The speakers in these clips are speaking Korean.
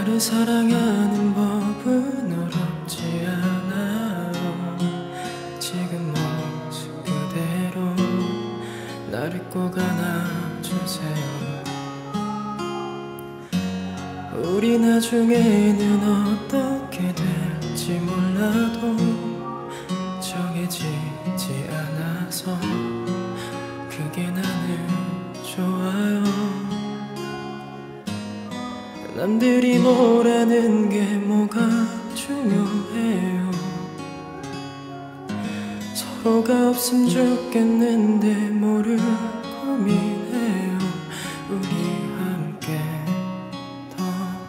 나를 사랑하는 법은 어렵지 않아요. 지금 모습 그대로 나를 꼭 안아주세요. 우리 나중에는 어떻게 될지 몰라도 정해지지 않아서 그게 나는 좋아요. 남들이 뭐라는 게 뭐가 중요해요. 서로가 없으면 좋겠는데 뭐를 고민해요. 우리 함께 더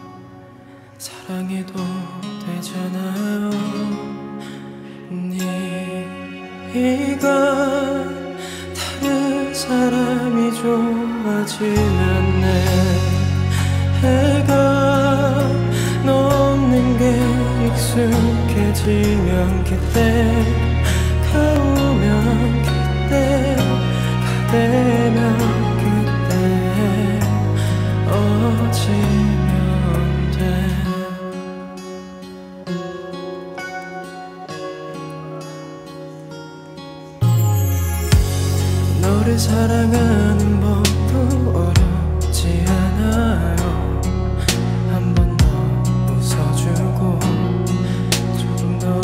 사랑해도 되잖아요. 네가 다른 사람이 좋아지면 내 해가 너 없는 게 익숙해지면 그때가 오면 그때 가되면 그때 어지면 돼. 너를 사랑하는 법도 어렵지 않아요. 한 번 더 웃어주고 조금 더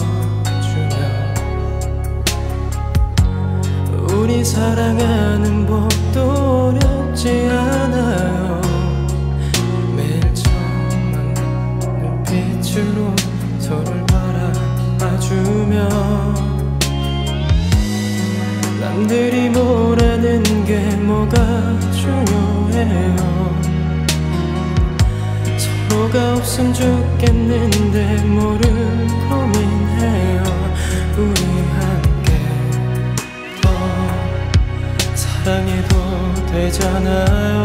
껴주면 우리 사랑하는 법도 어렵지 않아요. 매일 처음 만난 눈빛으로 서로를 바라봐주면 남들이 뭐라는 게 뭐가 중요해요. 서로가 없으면 좋겠는데 뭐를 고민해요. 우리 함께 더 사랑해도 되잖아요.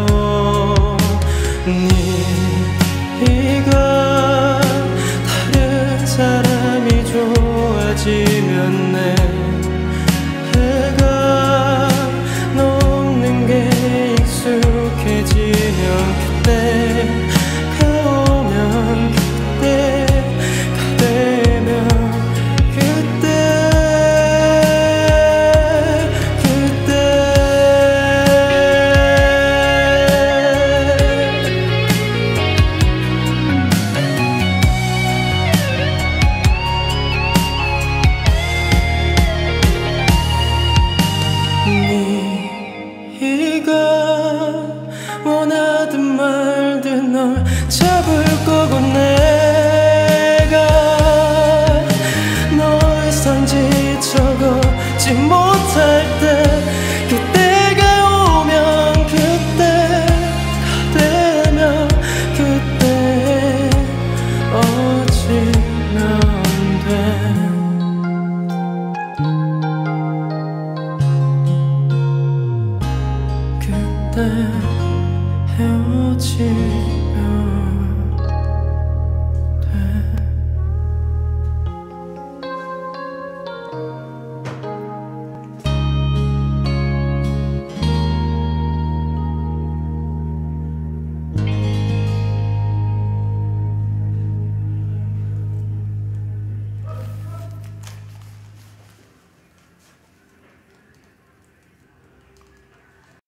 네가 다른 사람이 좋아지면 내 해가 너 없는 게 익숙해지면 그때가 오면 그때 가되면 그때 네가 원하든 말든 널 잡을 거고 내가 너의 상지쳐 걷지 못할 때 그때가 오면 그때가 되면 그때 어지면 돼. 그때 헤어지면